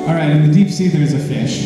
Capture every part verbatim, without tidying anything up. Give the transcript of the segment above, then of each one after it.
All right, in the deep sea there's a fish.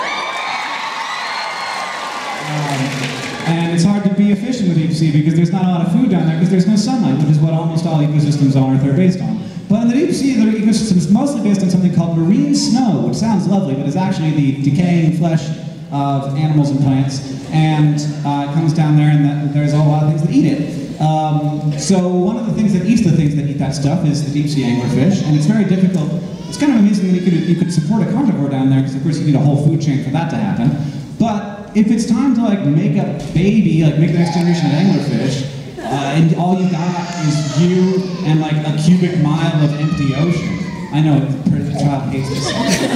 Um, and it's hard to be a fish in the deep sea because there's not a lot of food down there because there's no sunlight, which is what almost all ecosystems on Earth are based on. But in the deep sea, their ecosystem is mostly based on something called marine snow, which sounds lovely, but is actually the decaying flesh of animals and plants. And uh, it comes down there, and that, there's a lot of things that eat it. Um, so one of the things that eats the things that eat that stuff is the deep sea anglerfish, and it's very difficult. It's kind of amazing that you could, you could support a carnivore down there, because of course you need a whole food chain for that to happen. But if it's time to like make a baby, like make the next generation of anglerfish, uh, and all you got is you and like a cubic mile of empty ocean. I know, the child hates this.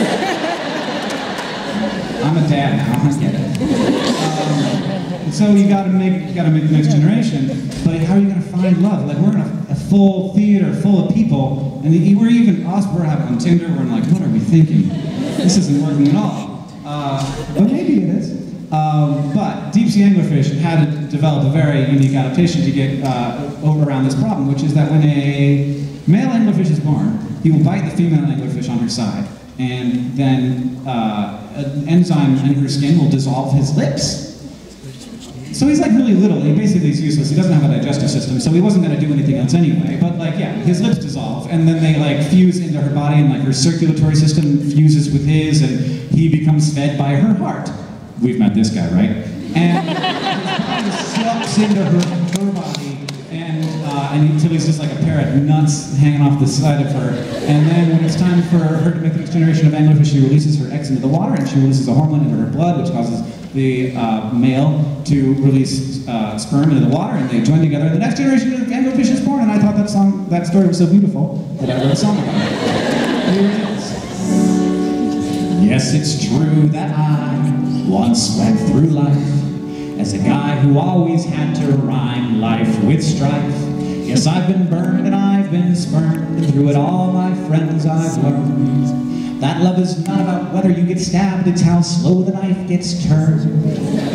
I'm a dad now, I get it. Um, so you gotta make, you gotta make the next generation, but how are you gonna find love? Like we're in a, a full theater full of people, and we're even, us, we're having on Tinder, we're like, what are we thinking? This isn't working at all. Uh, but maybe it is. Um, but deep sea anglerfish had to develop a very unique adaptation to get uh, over around this problem, which is that when a male anglerfish is born, he will bite the female anglerfish on her side, and then uh, an enzyme in her skin will dissolve his lips. So he's like really little, he basically is useless, he doesn't have a digestive system, so he wasn't going to do anything else anyway, but like, yeah, his lips dissolve, and then they like fuse into her body, and like her circulatory system fuses with his, and he becomes fed by her heart. We've met this guy, right? And his body sucks into her, her body, and, uh, and until he's just like a pair of nuts hanging off the side of her. And then when it's time for her to make the next generation of anglerfish, she releases her eggs into the water, and she releases a hormone into her blood, which causes the uh, male to release uh, sperm into the water, and they join together, and the next generation of anglerfish is born. And I thought that song, that story was so beautiful that I wrote a song about it. Here it is. Yes, it's true that I once went through life as a guy who always had to rhyme life with strife. Yes, I've been burned and I've been spurned, and through it all, my friends, I've learned that love is not about whether you get stabbed, it's how slow the knife gets turned.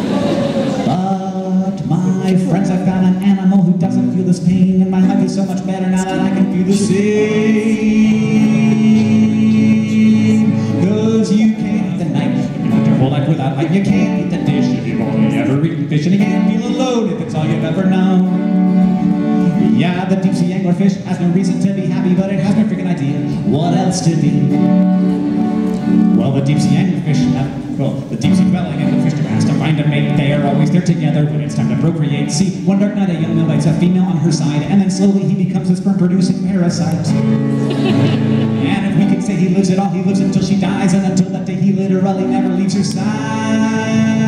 But my friends, I found an animal who doesn't feel this pain, and my life is so much better now that I can feel the same. Cause you can't eat the knife, you can live your whole life without light. You can't eat the dish if you've only ever eaten fish, and you can't feel alone if it's all you've ever known. Yeah, the deep sea anglerfish has no reason to be happy, but it has no freaking idea what else to be. Well, the deep sea anglerfish, uh, well, the deep sea dwelling anglerfish has to find a mate. They are always there together when it's time to procreate. See, one dark night a young male bites a female on her side, and then slowly he becomes a sperm-producing parasite. And if we can say he lives at all, he lives until she dies, and until that day he literally never leaves her side.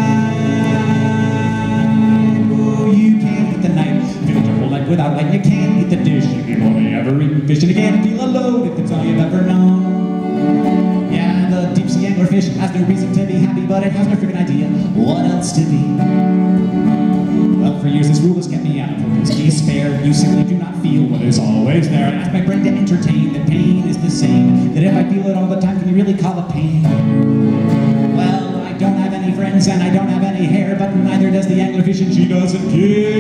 Oh, you can't eat the knife if you lived your whole life without light. You can't eat the dish if you've only ever eaten fish, and you can't feel alone if it's all you've ever known. Yeah, the deep sea anglerfish has no reason to be happy, but it has no freaking idea what else to be. Well, for years this rule has kept me out of focus. Despair, you simply do not feel what is always there. I ask my brain to entertain that pain is the same, that if I feel it all the time, can you really call it pain? Well, I don't have any friends and I don't have any hair, but neither does the anglerfish, and she doesn't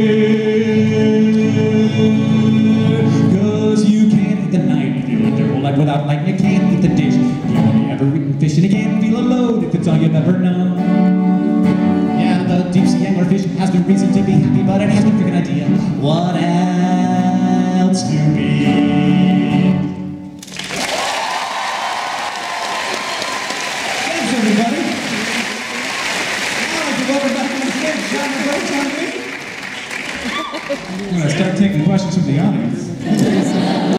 care. Cause you can't eat the night if you lived your whole life without light. You can't eat the dish if you've only ever eaten fish, and you can't feel alone if it's all you've ever known. Yeah, the deep sea anglerfish has no reason to be happy, but it has no freaking idea what else to be. Thanks, everybody. Now I can over back on the stage, shine the lights on me. I'm gonna start taking questions from the audience.